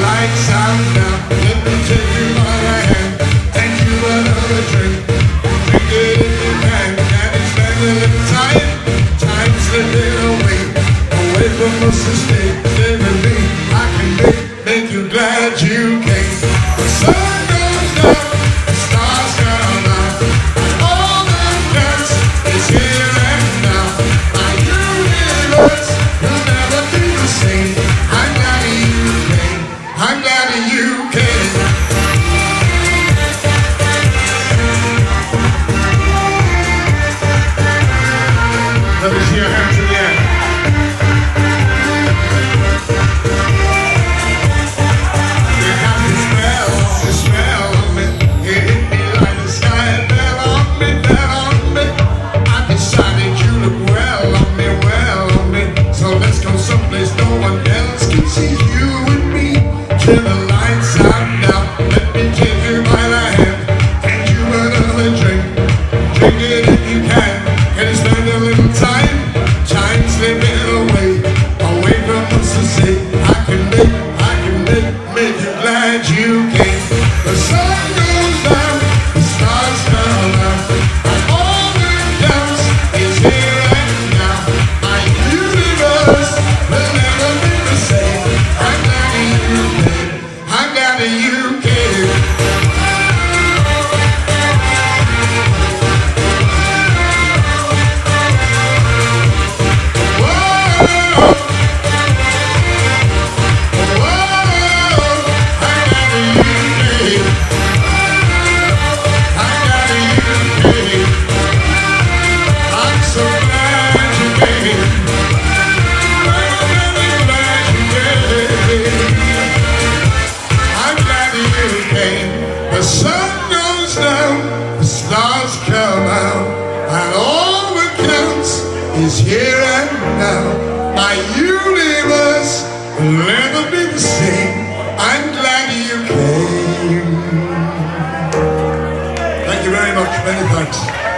lights out now. Let me take you by the hand. Thank you another drink. Drink it if you can. And it's been a little time. Time slipping away. Away from us to stay. Stay with me. I can make you glad you came. The sun goes down. The stars come out. All that counts is here and now. My universe will never be the same. I'm glad you came. I'm glad you came. Let me see your hands in the air. You have the smell of me. It hit me like the sky. It fell on me, fell on me. I decided you look well on me. So let's go someplace no one else can see you and me. Till the lights out now. Let me take you by the hand. And you another drink. Drink it if you can. Can you spend a little time? Time slipping away. Away from us to say I can make you glad you came. The sun goes down, the stars come out, and all that counts is here and now. My universe will never be the same. I'm glad you came. I'm glad you came. The sun goes down, the stars come out, and all that counts is here and now. My universe will never be the same. I'm glad you came. Thank you very much. Many thanks.